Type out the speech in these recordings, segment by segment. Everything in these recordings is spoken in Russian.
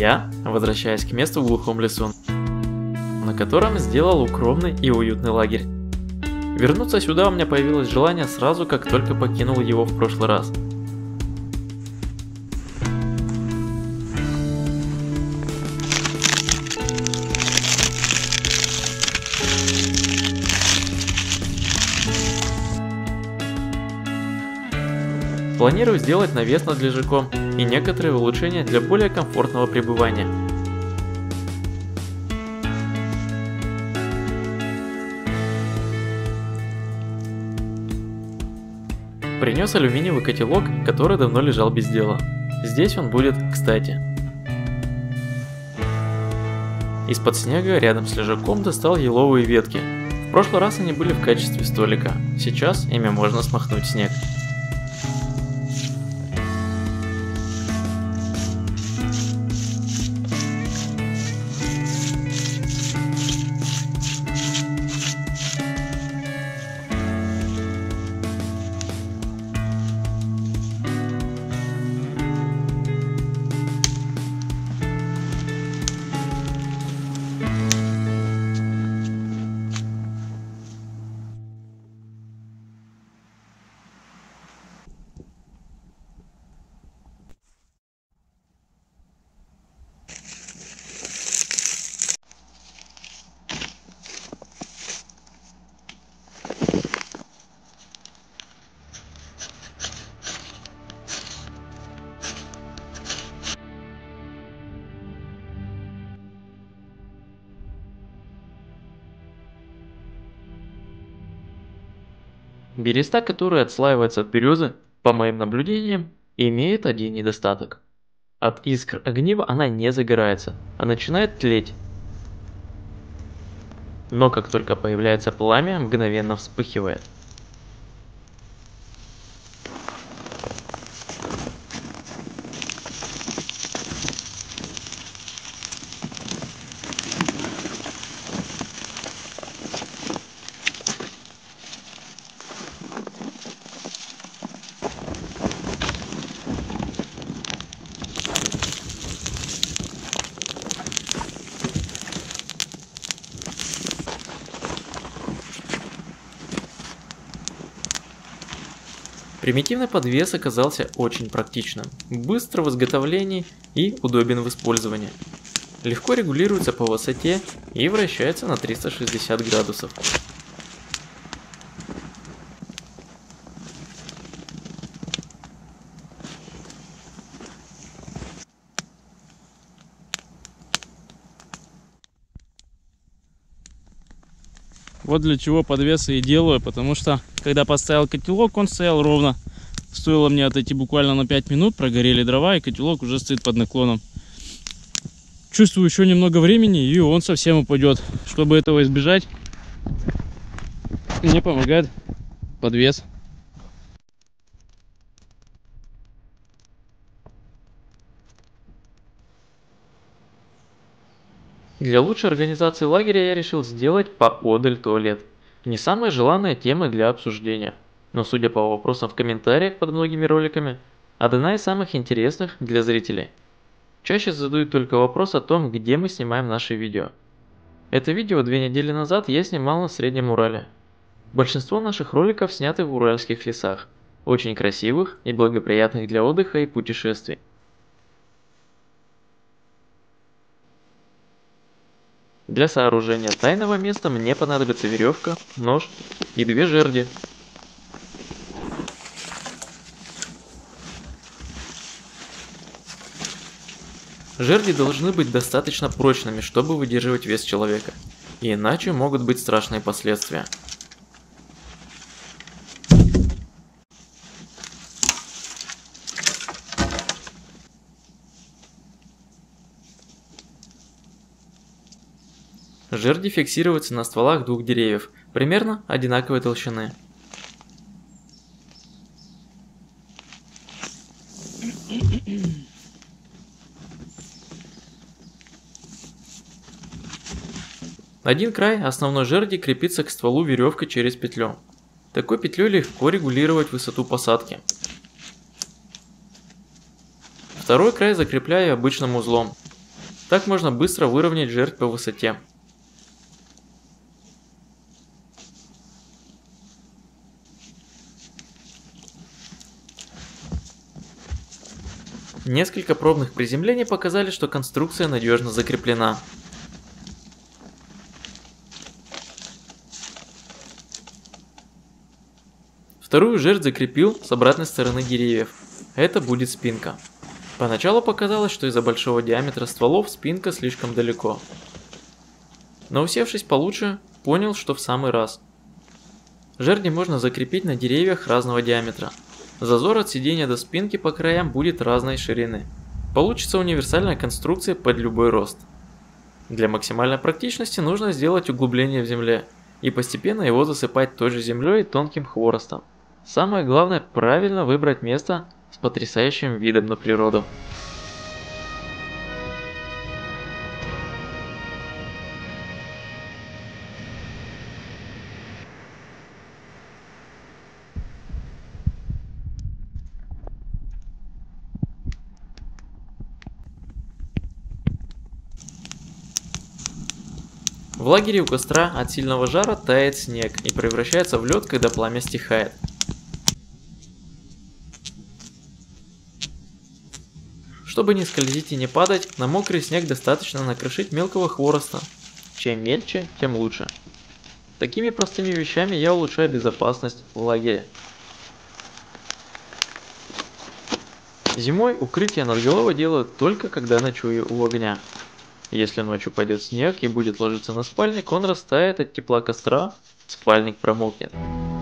я возвращаюсь к месту в глухом лесу, на котором сделал укромный и уютный лагерь. Вернуться сюда у меня появилось желание сразу, как только покинул его в прошлый раз. Планирую сделать навес над лежаком и некоторые улучшения для более комфортного пребывания. Принес алюминиевый котелок, который давно лежал без дела. Здесь он будет кстати. Из-под снега рядом с лежаком достал еловые ветки. В прошлый раз они были в качестве столика, сейчас ими можно смахнуть снег. Береста, которая отслаивается от березы, по моим наблюдениям, имеет один недостаток. От искр огнива она не загорается, а начинает тлеть. Но как только появляется пламя, мгновенно вспыхивает. Примитивный подвес оказался очень практичным, быстро в изготовлении и удобен в использовании. Легко регулируется по высоте и вращается на 360 градусов. Вот для чего подвесы и делаю, потому что когда поставил котелок, он стоял ровно. Стоило мне отойти буквально на 5 минут, прогорели дрова, и котелок уже стоит под наклоном. Чувствую еще немного времени, и он совсем упадет. Чтобы этого избежать, мне помогает подвес. Для лучшей организации лагеря я решил сделать поодаль туалет. Не самая желанная тема для обсуждения, но судя по вопросам в комментариях под многими роликами, одна из самых интересных для зрителей. Чаще задают только вопрос о том, где мы снимаем наши видео. Это видео 2 недели назад я снимал на Среднем Урале. Большинство наших роликов сняты в уральских лесах, очень красивых и благоприятных для отдыха и путешествий. Для сооружения тайного места мне понадобится веревка, нож и 2 жерди. Жерди должны быть достаточно прочными, чтобы выдерживать вес человека, и иначе могут быть страшные последствия. Жерди фиксируются на стволах 2 деревьев, примерно одинаковой толщины. Один край основной жерди крепится к стволу веревкой через петлю. Такой петлей легко регулировать высоту посадки. Второй край закрепляю обычным узлом. Так можно быстро выровнять жердь по высоте. Несколько пробных приземлений показали, что конструкция надежно закреплена. Вторую жердь закрепил с обратной стороны деревьев. Это будет спинка. Поначалу показалось, что из-за большого диаметра стволов спинка слишком далеко. Но усевшись получше, понял, что в самый раз. Жерди можно закрепить на деревьях разного диаметра. Зазор от сидения до спинки по краям будет разной ширины. Получится универсальная конструкция под любой рост. Для максимальной практичности нужно сделать углубление в земле и постепенно его засыпать той же землей и тонким хворостом. Самое главное правильно выбрать место с потрясающим видом на природу. В лагере у костра от сильного жара тает снег и превращается в лед, когда пламя стихает. Чтобы не скользить и не падать, на мокрый снег достаточно накрошить мелкого хвороста. Чем мельче, тем лучше. Такими простыми вещами я улучшаю безопасность в лагере. Зимой укрытие над головой делаю только когда ночую у огня. Если ночью пойдет снег и будет ложиться на спальник, он растает от тепла костра, спальник промокнет.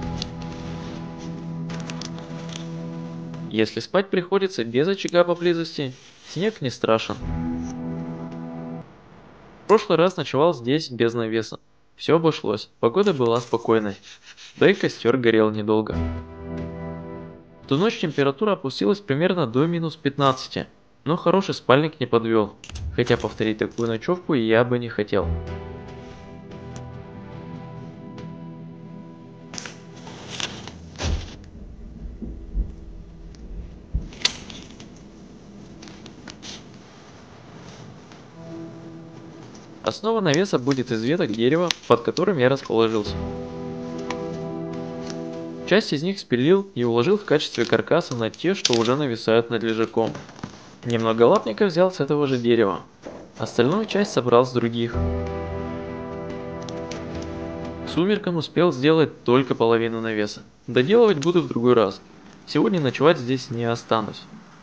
Если спать приходится без очага поблизости, снег не страшен. В прошлый раз ночевал здесь без навеса. Все обошлось, погода была спокойной, да и костер горел недолго. В ту ночь температура опустилась примерно до минус 15, но хороший спальник не подвел, хотя повторить такую ночевку я бы не хотел. Основа навеса будет из веток дерева, под которым я расположился. Часть из них спилил и уложил в качестве каркаса на те, что уже нависают над лежаком. Немного лапника взял с этого же дерева. Остальную часть собрал с других. К сумеркам успел сделать только половину навеса. Доделывать буду в другой раз. Сегодня ночевать здесь не останусь.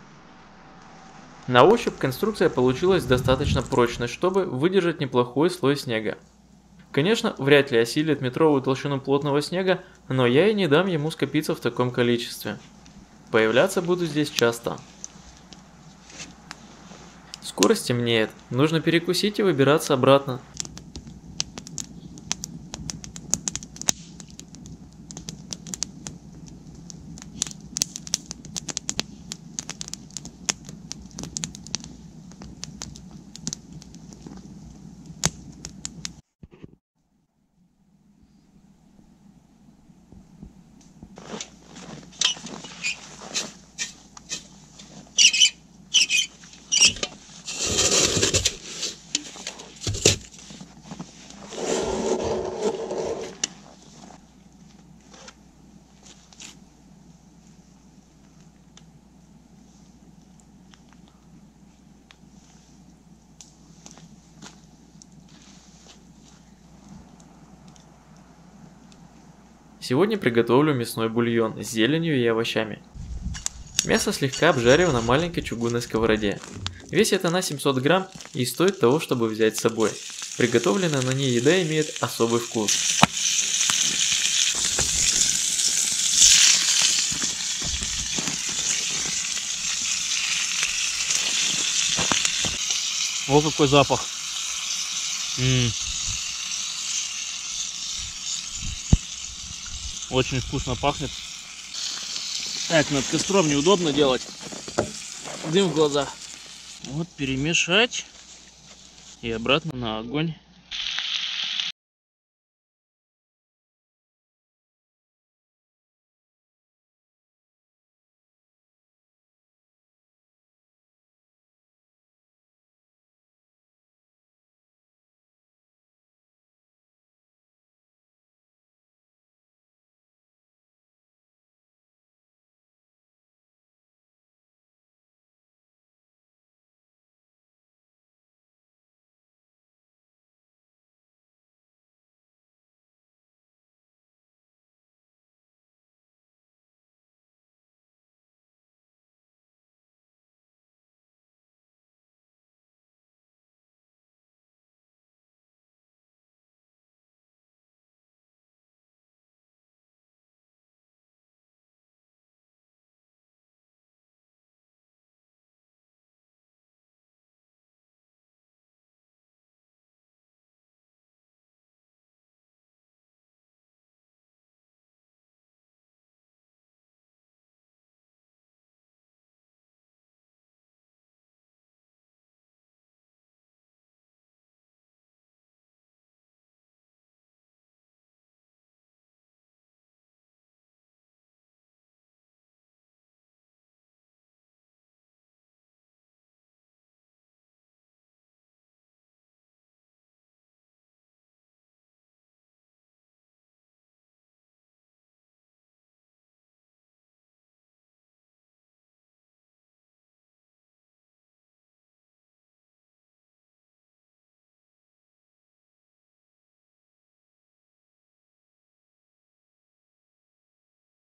На ощупь конструкция получилась достаточно прочной, чтобы выдержать неплохой слой снега. Конечно, вряд ли осилит метровую толщину плотного снега, но я и не дам ему скопиться в таком количестве. Появляться буду здесь часто. Скоро стемнеет, нужно перекусить и выбираться обратно. Сегодня приготовлю мясной бульон с зеленью и овощами. Мясо слегка обжарю на маленькой чугунной сковороде. Весит она 700 грамм и стоит того, чтобы взять с собой. Приготовленная на ней еда имеет особый вкус. О, какой запах. Очень вкусно пахнет. Так, над костром неудобно делать. Дым в глаза. Вот перемешать. И обратно на огонь.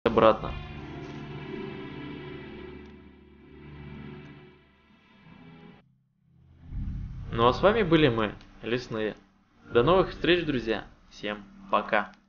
обратно. Ну а с вами были мы, Лесные. До новых встреч, друзья. Всем пока.